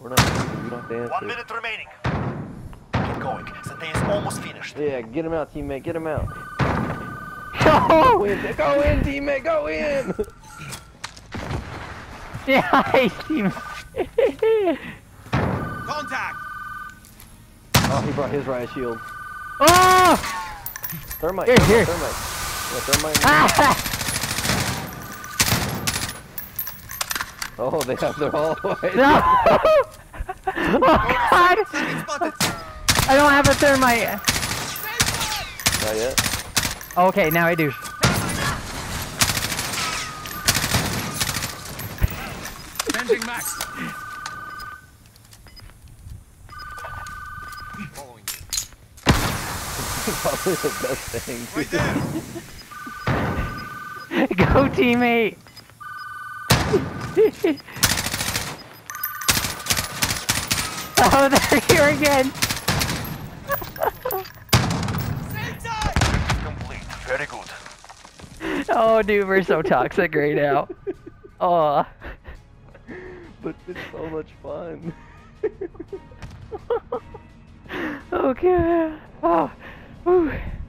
We're not. You don't have to answer. 1 minute remaining. Keep going. The day is almost finished. Yeah, get him out, teammate. Get him out. Go in, teammate. Go in. Yeah, team. Contact! Oh, he brought his riot shield. Oh! Thermite. Here. Thermite. Yeah, thermite. Ah! Oh, they have their all white. No! Oh God! I don't have a thermite. Not yet. Okay, now I do. Changing max. Following Probably the best thing. you. Right there. Go, teammate. Oh, they're here again. Complete. Very good. Oh, dude, we're so toxic right now. Oh. But it's so much fun. Okay. Oh. Whew.